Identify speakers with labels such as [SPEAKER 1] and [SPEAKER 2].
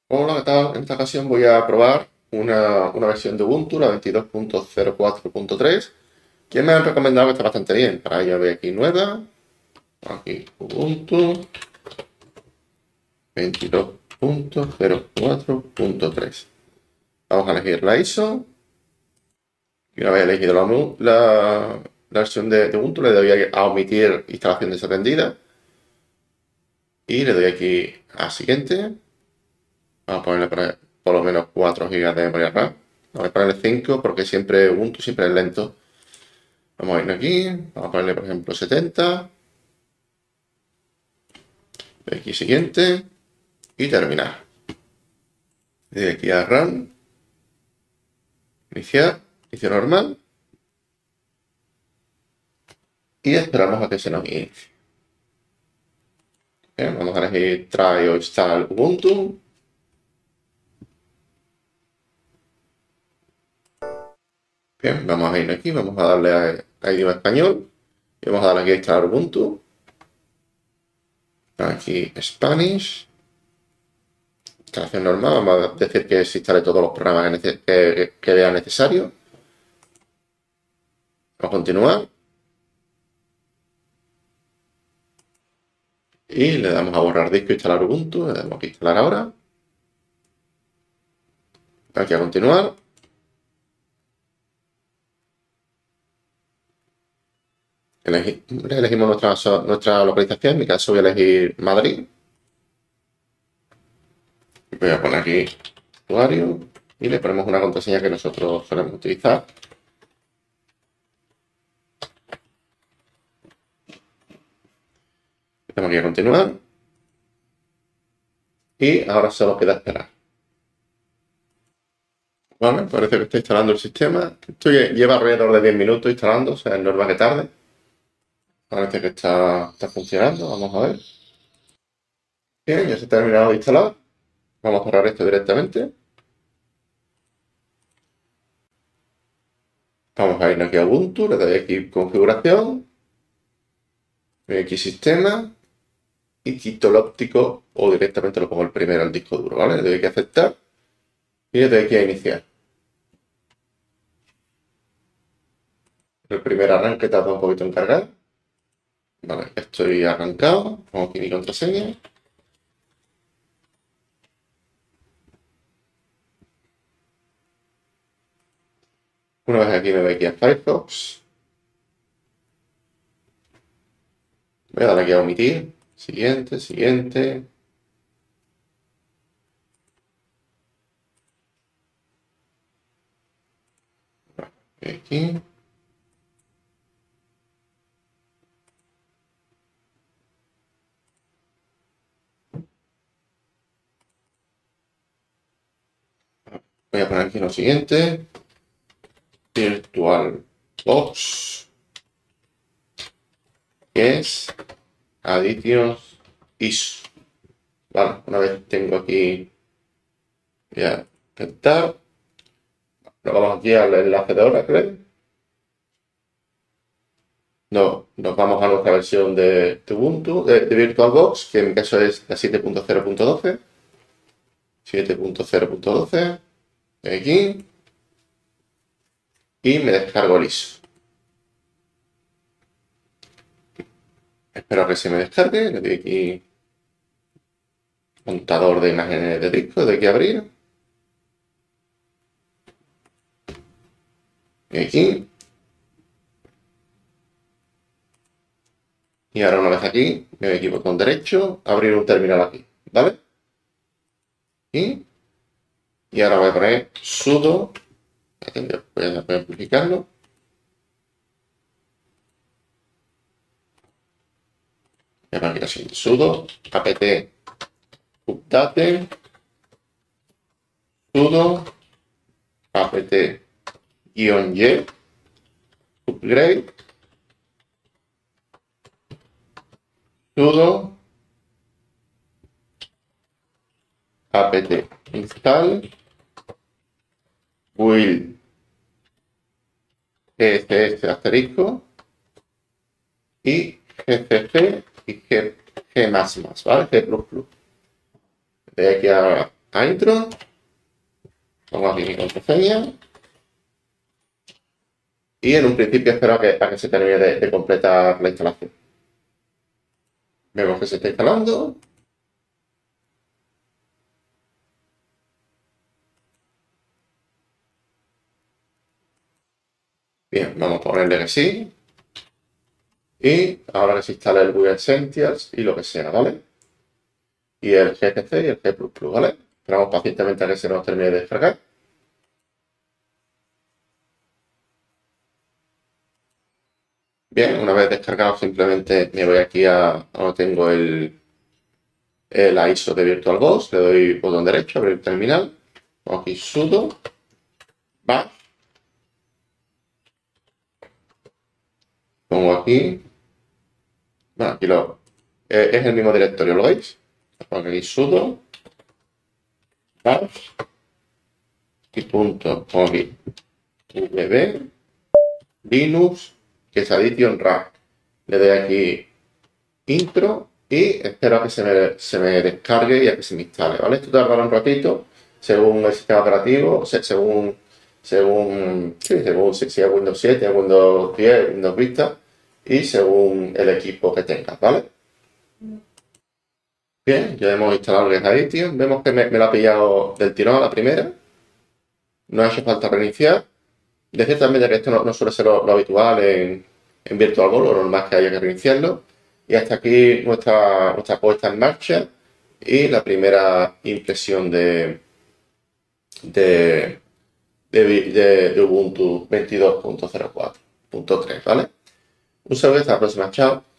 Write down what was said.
[SPEAKER 1] Hola, ¿qué tal? En esta ocasión voy a probar una versión de Ubuntu, la 22.04.3, que me han recomendado que está bastante bien. Para ello voy aquí nueva, aquí Ubuntu 22.04.3. Vamos a elegir la ISO. Y una vez elegido la versión de Ubuntu, le doy a omitir instalación desaprendida. Y le doy aquí a siguiente. Vamos a ponerle por lo menos 4 GB de memoria RAM. Vamos a ponerle 5 porque siempre Ubuntu siempre es lento. Vamos a ir aquí, vamos a ponerle por ejemplo 70. Aquí siguiente y terminar. De aquí a Run, iniciar, inicio normal y esperamos a que se nos inicie. Bien, vamos a elegir Try o Install Ubuntu. Bien, vamos a ir aquí, vamos a darle a idioma español y vamos a darle aquí a instalar Ubuntu. Aquí Spanish. Instalación normal, vamos a decir que se instale todos los programas que vea necesario. Vamos a continuar. Y le damos a borrar disco, instalar Ubuntu, le damos aquí a instalar ahora. Aquí a continuar. Elegimos nuestra localización, en mi caso voy a elegir Madrid. Voy a poner aquí usuario y le ponemos una contraseña que nosotros solemos utilizar. Le damos aquí a continuar. Y ahora solo queda esperar. Vale, parece que está instalando el sistema. Esto lleva alrededor de 10 minutos instalando, o sea, es normal que tarde. Parece que está funcionando, vamos a ver. Bien, ya se ha terminado de instalar. Vamos a cerrar esto directamente. Vamos a ir aquí a Ubuntu, le doy aquí configuración, doy aquí sistema y quito el óptico o directamente lo pongo el primero al disco duro, ¿vale? Le doy aquí a aceptar y le doy aquí a iniciar. El primer arranque tarda un poquito en cargar. Vale, estoy arrancado, pongo aquí mi contraseña. Una vez aquí me voy aquí a Firefox. Voy a dar aquí a omitir. Siguiente, siguiente. Aquí. Voy a poner aquí lo siguiente. VirtualBox. Que es Additions ISO. Vale, una vez tengo aquí. Voy a aceptar. Nos vamos aquí al enlace de Oracle. No, nos vamos a nuestra versión de Ubuntu, de VirtualBox, que en mi caso es la 7.0.12. 7.0.12. Aquí. Y me descargo el ISO. Espero a que se me descargue. Le doy aquí montador de imágenes de disco, de aquí a abrir. Y aquí. Y ahora una vez aquí, me voy aquí botón derecho, abrir un terminal aquí, ¿vale? Y ahora voy a poner sudo, voy a amplificarlo. Voy a poner aquí la siguiente, sudo apt update, sudo apt-y upgrade, sudo apt install will css asterisco y gcc y g++, ¿vale? G++. De aquí a intro. Pongo aquí mi contraseña. Y en un principio espero a que se termine de completar la instalación. Vemos que se está instalando. Bien, vamos a ponerle que sí. Y ahora que se instala el Google Essentials y lo que sea, ¿vale? Y el GCC y el G++, ¿vale? Esperamos pacientemente a que se nos termine de descargar. Bien, una vez descargado simplemente me voy aquí a donde tengo la ISO de VirtualBox, le doy botón derecho, abrir el terminal, pongo aquí sudo bash, pongo aquí, bueno, aquí es el mismo directorio, ¿lo veis? Pongo aquí sudo bash y punto, pongo aquí vb linux que es addition rack, le doy aquí intro y espero a que se me descargue y a que se me instale, ¿vale? Esto tardará un ratito según el sistema operativo, según si es Windows 7, Windows 10, Windows Vista y según el equipo que tengas, ¿vale? Bien, ya hemos instalado el Addition, vemos que me lo ha pillado del tirón a la primera, no ha hecho falta reiniciar. Decir también que esto no suele ser lo habitual en VirtualBox, lo normal es que haya que reiniciarlo. Y hasta aquí nuestra puesta en marcha y la primera impresión de Ubuntu 22.04.3, ¿vale? Un saludo y hasta la próxima, chao.